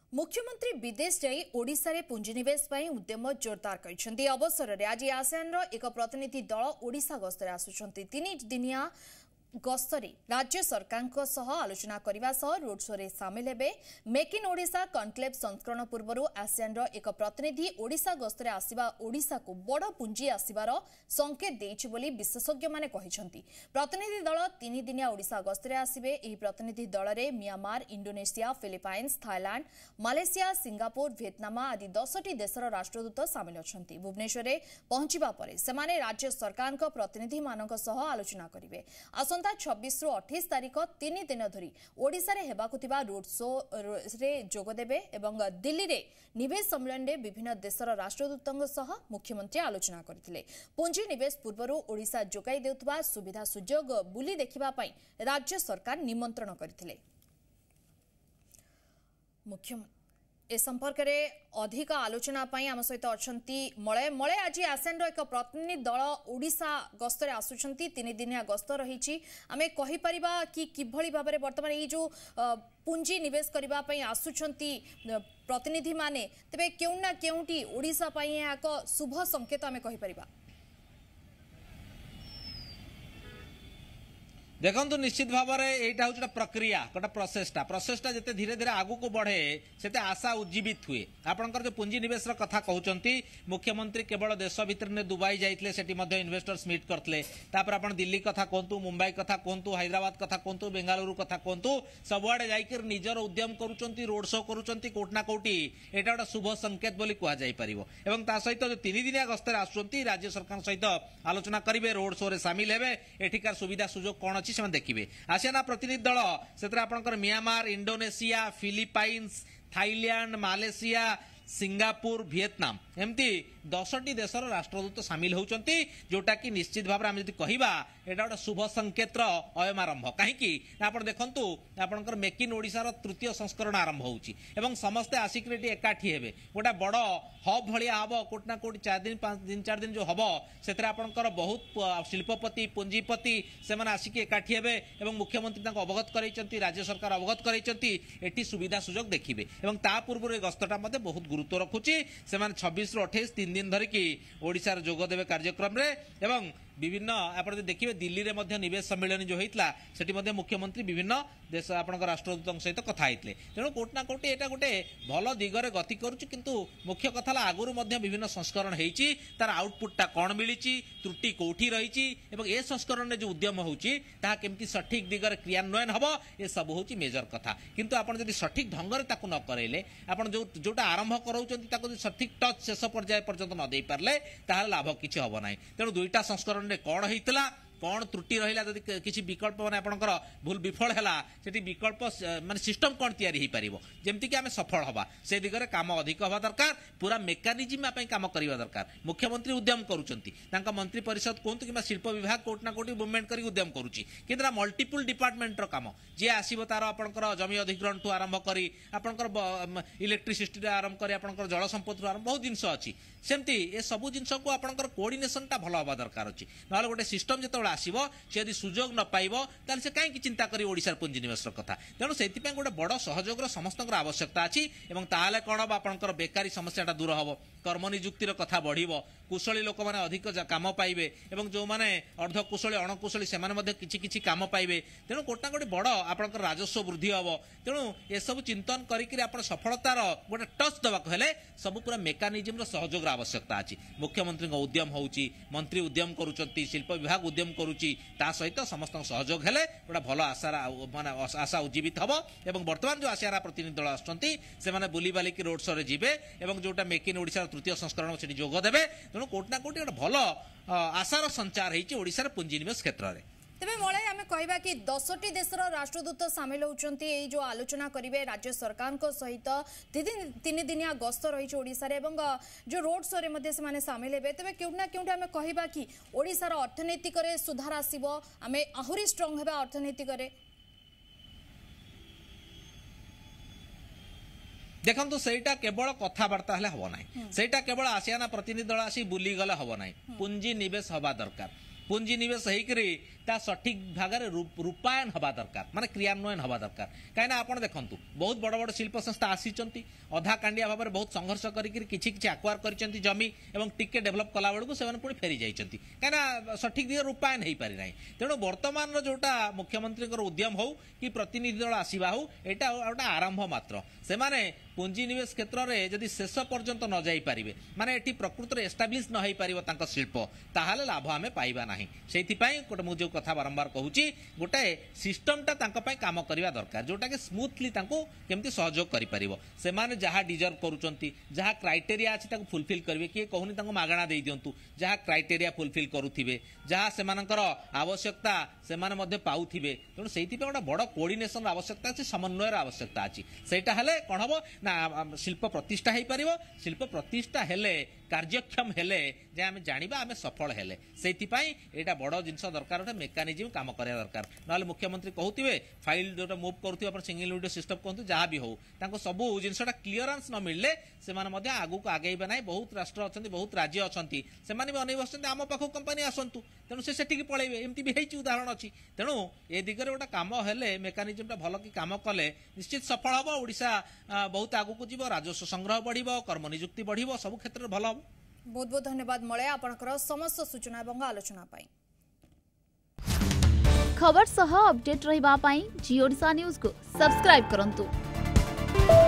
मुख्यमंत्री विदेश जाई ओडिशा रे पुंजीनिवेश ପାଇଁ उद्यम जोरदार କରିଛନ୍ତି। अवसर रे आज आसियान रो एक प्रतिनिधि दल ओडिशा गस्तरे आसुଛନ୍ତି। 3 दिनिया गस्तरे राज्य सरकार सह आलोचना करने सह रोड शो रे सामिल हेबे। मेक इन ओडिशा कॉन्क्लेव संस्करण पूर्व आसियान रो एक प्रतिनिधि ओडिशा गस्तरे आसिबा ओडिशा को बड़ पुंजी आसिबार संकेत देइछि बोली विशेषज्ञ माने कहिसंती। प्रतिनिधि दल 3 दिनिया ओडिशा गस्तरे आसिबे। एही प्रतिनिधि दल रे Myanmar, Indonesia, Philippines, Thailand, Malaysia, Singapore, Vietnam आदि 10टी देशर राष्ट्रदूत सामिल अछंती। भुवनेश्वर रे पहुंचिबा परे सेमाने राज्य सरकार को प्रतिनिधि मानक सह आलोचना करिवे। 26 रु 28 तारिख 3 दिन धरी ओडिशा रे हेबाकु थिबा रोड शो रे जोग देबे एवं दिल्ली रे निवेश सम्मेलन रे विभिन्न देशर राष्ट्रदूतंग सह मुख्यमंत्री आलोचना करथिले। पुंजी निवेश पूर्व ओडिशा जोगाई देउथबा सुविधा सुजोग बुली देखिबा पई राज्य सरकार निमंत्रण करथिले। मुख्यमंत्री ए संपर्क में अधिक आलोचना आम सहित अच्छी मलय मलय आज आसियान एक प्रतिनिधि दल ओडिशा गस्तरे आसुछंती। 3 दिनिया गस्त रही आम कहीपर कि किभली भाव में बर्तमान ये जो पुंजी निवेश करने आसुछंती प्रतिनिधि माने तेबे केउ ना केउटी ओडिशा पई एक शुभ संकेत आम कहीपर। देखो निश्चित भाव में यहाँ हूँ प्रक्रिया गोटे प्रोसेसटा जिते धीरे धीरे आगू को बढ़े से आशा उज्जीवित हुए। आपंकर जो पुंजी निवेश कथा कहते मुख्यमंत्री केवल देश भितर ने दुबई जाते इन्वेस्टर्स मीट करते आप दिल्ली कथा कहतु, मुंबई कथा कहतु, हैदराबाद कथा कहतु, बेंगालुरु कथा कहतु, सबुआड़े जाकर निजर उद्यम करुँच रोड शो करुँच कोटना कोटी यहाँ गोटे शुभ संकेत बोली कहुपर। सहित जो 3 दिनिया गस्तर आसुँच राज्य सरकार सहित आलोचना करेंगे, रोड शो रे सामिल हेबे, एठिकार सुविधा सुजोग कौन से देखिए। आसियान प्रतिनिधि दल से Myanmar, Indonesia, Philippines, Thailand, Malaysia, Singapore, Vietnam एमती 10टी देशर राष्ट्रदूत सामिल होउचंती, जोटा कि निश्चित भाव में आम जदि कहबा एटा गोटे शुभ संकेतर अयमारंभ। कहीं आप देखु आपंकर मेक इन ओडिशा तृतीय संस्करण आरंभ होउची एवं समस्ते आसिक एकाठी हेबे। गोटे बड़ हब भाया हम कोटना कोटी 4 दिन जो हम से आपंकर बहुत शिल्पपति पुंजीपति से आसिक एकाठी हेबे एवं मुख्यमंत्री अवगत कराइचंती, राज्य सरकार अवगत कराइचंती, एटी सुविधा सुजोग देखिबे। एवं ता पूर्व गस्तटा बहुत गुरुत्व रखुची। से 26 रु 28 3 दिन धरिकी ओडिशा जोग देवे कार्यक्रम रे एवं विभिन्न आप देखिए दिल्ली में निवेश सम्मेलन जो होता है मुख्यमंत्री विभिन्न देश आप राष्ट्रदूतों सहित कथा होते। तेणु कोटना कोटी यहाँ गोटे भल दिगरे गति करुच्ची, किंतु मुख्य कथा आगुरी विभिन्न संस्करण होती तार आउटपुटा कौन मिली, त्रुटि कौटी रही ए संस्करण जो उद्यम होमती सठिक दिगरे क्रियान्वयन हम ये सब हूँ मेजर कथा। किंतु आप सठिक ढंग से न करले आप जोटा आरंभ कर सठिक टच शेष पर्याय पर्यंत न दे पारे लाभ किसी हम ना। तेणु 2टा संस्करण कौन होता कौन त्रुटि रहा जदि किसी विकल्प माने आपनकर भूल विफल है सेठी विकल्प माने सिस्टम कौन तैयारी हो पारिबो जेमति कि आमे सफल हवा से दिगरे काम अधिक हवा दरकार, पूरा मेकानिजम आपें काम करवा दरकार। मुख्यमंत्री उद्यम करुचंती, तांका मंत्री परिषद कहतु कि शिल्प विभाग कोटना कोटी मूवमेंट करी उद्यम करुची, किंतु मल्टीपल डिपार्टमेंट रो काम जे आसीबो तार आपनकर जमी अधिग्रहण ठू आरंभ करी आपनकर इलेक्ट्रिसिटी आरंभ करी आपनकर जल संपत्ति आरंभ बहुत जिनस अच्छी सेमती ए सब जिनस को आपनकर कोऑर्डिनेशनटा भल हवा दरकार अछि। नहले गोटे सिस्टम जेतो आसो से यदि सुजोग न पाइब ताले से कहीं चिंता करी ओडिशा पुंजीनिवेश कथा। तेणु से गोटे बड़ सहयोग समस्त आवश्यकता अच्छी एवं ताले कौन हम आपंकर बेकारी समस्याटा दूर हम, कर्मनिजुक्तिर कथा बढ़, कुशली लोक मैंने अधिक काम पाइबे एवं जो मैंने अर्धकुशली अणकुशली से किसी काम पाइबे। तेणु कोटना गोटे बड़ आपंकर राजस्व वृद्धि हम। तेणु ये सब चिंतन करी आप सफलतार गोटे टच देवाक हेले सब पूरा मेकानिजम सहयोग आवश्यकता अच्छी। मुख्यमंत्री उद्यम होउची, मंत्री उद्यम करुचंती, शिल्प विभाग उद्यम करुची, ता सहित समस्त सहयोग हेले गोटे भल आशा माने आशा उज्जीवित हम। एवं वर्तमान जो आसियान प्रतिनिधि दल आसुचंती से माने बुली बालिकी रोड शो रे जिबे एवं जोटा मेक इन ओडिशा तृतीय संस्करण से जोग देबे। तेणु कोटना कोटी गोटे भल आशार संचार होइछि ओडिशा पुंजीनिवेश क्षेत्र में। तेबे मलय आम कहवा कि 10टी देशर राष्ट्रदूत सामिल होउचंती एई जो आलोचना करिवे राज्य सरकार को सहित 3 दिनिया गस्त रही ओडिशा रे एवं जो रोड शो रे मध्ये से माने सामिल हेबे। तेबे केउना केउटा आम कहवा कि ओडिशा रो अर्थनैतिक रे सुधार आसीबो, आमे आहुरी स्ट्रांग हेबा अर्थनैतिक रे। देखो सेटा केवल कथबार्ता हेले हम ना, सेटा केवल आसियान प्रतिनिधि दल आसी बुली गले हम ना, पुंजी निवेश हवा दरकार। पुंजी निवेश होकर ता सठिक भाग में रूपायन हवा दरकार माने क्रियान्वयन हवा दरकार कहीं आप देखु बहुत बड़ बड़ शिल्प संस्था आसी अधा कांडिया भाव में बहुत संघर्ष करके आक्वार कर जमी और टिके डेभलप कला बेलू से पुणी फेरी जाइए कहीं सठिक दिग रूपायन हो पारि ना तेणु बर्तमान जोटा मुख्यमंत्री उद्यम हो कि प्रतिनिधि दल आसवा हो यहाँ गोटे आरंभ मात्र से पुंजीनिवेश क्षेत्र में जदि शेष पर्यंत न जाई पारिबे माने एटी प्रकृत में एस्टाब्लिश न हो पारिबो तांको शिल्प ताहाले लाभ आमे पाइबा नाही सेति पई गोटे मु जो कथा बारंबार कहूची गोटे सिस्टमटा तांको पई काम करिवा दरकार जोटा के स्मूथली तांको केमती सहयोग करि पारिबो से माने जहा डिजर्व करूचंती जहा क्राइटेरिया अछि ताको फुलफिल करबे कि कहूनी तांको मागणा देई दियंतु जहा क्राइटेरिया फुलफिल करूथिबे जहा सेमानकर आवश्यकता सेमाने मध्ये पाउथिबे तेणु सेति पई गोटे बड़ कोऑर्डिनेशन आवश्यकता अछि समन्वयर आवश्यकता अछि सेटा हले कोन हबो ना शिल्प प्रतिष्ठा हो पार शिल्प प्रतिष्ठा हेले कार्यक्षम हेले जे आम जानिबा आम सफल हेले सेतिपाई एटा बड़ जिनस दरकार गोटे मेकानिजम काम करिया दरकार नहले मुख्यमंत्री कहउतिबे फाइल जोटा मूव करूथिबे अपन सिंगल विंडो सिस्टम कहतु जहाँ भी हो तांको सब जिनसटा क्लियरेंस न मिलले से माने मध्ये आगु को आगेइबा नाही बहुत राष्ट्र अछंती बहुत राज्य अछंती से माने भी अनै बसंती आम पाखो कंपनी आसंतु तेणु से सेठी पळेइबे एमती भी हेची उदाहरण अछि तेणु ए दिगरे गोटा काम हेले मेकानिजमटा भल कि काम कले निश्चित सफल हबो ओडिशा बहुत आगु को जीव राजस्व संग्रह बढ़िबो कर्म नियुक्ति बढ़िबो सब क्षेत्र में भल हबो बहुत बहुत धन्यवाद मळे आपनकर समस्त सूचना एवं आलोचना पाई खबर सह अपडेट रहिबा पाई जी ओडिशा न्यूज को सब्सक्राइब करंतु।